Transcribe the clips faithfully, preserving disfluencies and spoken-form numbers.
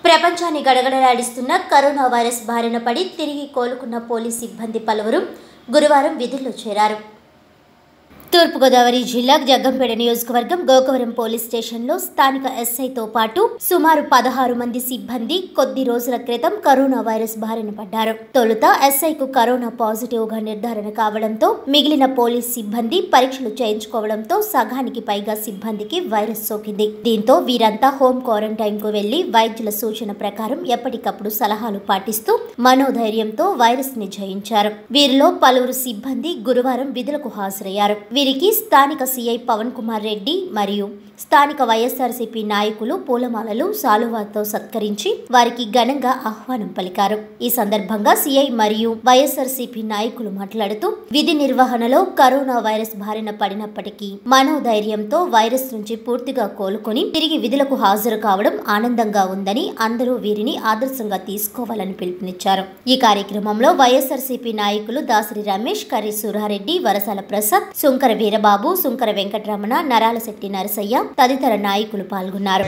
ప్రపంచాన్ని గడగడలాడిస్తున్న corona virus బారిన పడి తిరిగి కోలుకున్న పోలీస్ సిబ్బంది పలువురు గురువారం విధుల్లో చేరారు. తూర్పుగోదావరి జిల్లా జగ్గంపేట నియోజకవర్గం గోకవరం పోలీస్ స్టేషన్లో స్థానిక ఎస్ఐతో పాటు సుమారు పదహారు మంది సిబ్బంది కొద్ది రోజుల క్రితం కరోనా వైరస్ బారిన పడ్డారు. తొలుత ఎస్ఐకు కరోనా పాజిటివ్ గా నిర్ధారణ కావడంతో మిగిలిన పోలీస్ సిబ్బంది పరీక్షలు చేయించుకోవడంతో సగానికి పైగా సిబ్బందికి వైరస్ సోకింది. దీంతో వీరంతా హోం క్వారంటైన్ కు వెళ్లి వైద్యుల సూచన ప్రకారం ఎప్పటికప్పుడు సలహాలు పాటిస్తూ మనోధైర్యంతో వైరస్ ని జయించారు. వీరిలో పలువురు సిబ్బంది గురువారం విధులకు హాజరయ్యారు. వీరికి స్థానిక సిఐ పవన్ కుమార్ రెడ్డి మరియు స్థానిక వైఎస్ఆర్సీపీ నాయకులు పూలమాలలు సాలువాతో సత్కరించి వారికి ఘనంగా ఆహ్వానం పలికారు. ఈ సందర్భంగా సిఐ మరియు వైఎస్ఆర్సీపీ నాయకులు మాట్లాడుతూ విధి నిర్వహణలో కరోనా వైరస్ బారిన పడినప్పటికీ మనోధైర్యంతో వైరస్ నుంచి పూర్తిగా కోలుకొని తిరిగి విధులకు హాజరు కావడం ఆనందంగా ఉందని అందరూ వీరిని ఆదర్శంగా తీసుకోవాలని పిలుపునిచ్చారు. ఈ కార్యక్రమంలో వైఎస్ఆర్సీపీ నాయకులు దాసరి రమేష్, కర్రి సురారెడ్డి, వరసాల ప్రసాద్, సుంకర వీరబాబు, సుంకర వెంకటరమణ, నరాలశెట్టి నరసయ్య తదితర నాయకులు పాల్గొన్నారు.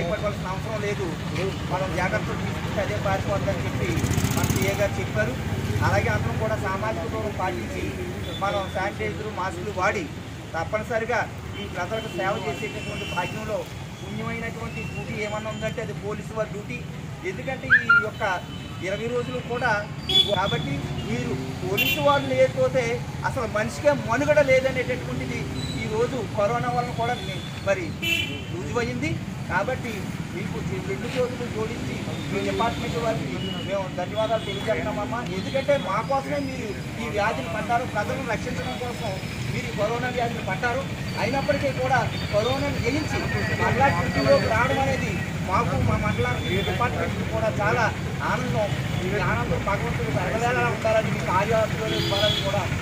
అలాగే అందరం కూడా సామాజిక దూరం పాటించి మనం శానిటైజర్ మాస్కులు వాడి తప్పనిసరిగా ఈ ప్రజలకు సేవ చేసేటటువంటి భాగ్యంలో పుణ్యమైనటువంటి డ్యూటీ ఏమన్నా ఉందంటే అది పోలీసు వారి డ్యూటీ. ఎందుకంటే ఈ యొక్క ఇరవై రోజులు కూడా కాబట్టి మీరు పోలీసు వాళ్ళు లేకపోతే అసలు మనిషిగా మనుగడ లేదనేటటువంటిది ఈరోజు కరోనా వలన కూడా మరి రుజువైంది. కాబట్టి మీకు రెండు చేతులు జోడించి మీ డిపార్ట్మెంట్ వారికి మేము ధన్యవాదాలు తెలియజేస్తున్నామమ్మా. ఎందుకంటే మా కోసమే మీరు ఈ వ్యాధిని పడ్డారు, ప్రజలను రక్షించడం కోసం మీరు ఈ కరోనా వ్యాధిని పడ్డారు. అయినప్పటికీ కూడా కరోనాను జయించి మళ్ళా డ్యూటీలోకి రావడం అనేది మాకు మా మండల డిపార్ట్మెంట్ కూడా చాలా ఆనందం. ఈ ఆనందం భగవంతుడు సర్వవేళ ఉండాలని మీకు ఆర్యాలు ఇవ్వాలని కూడా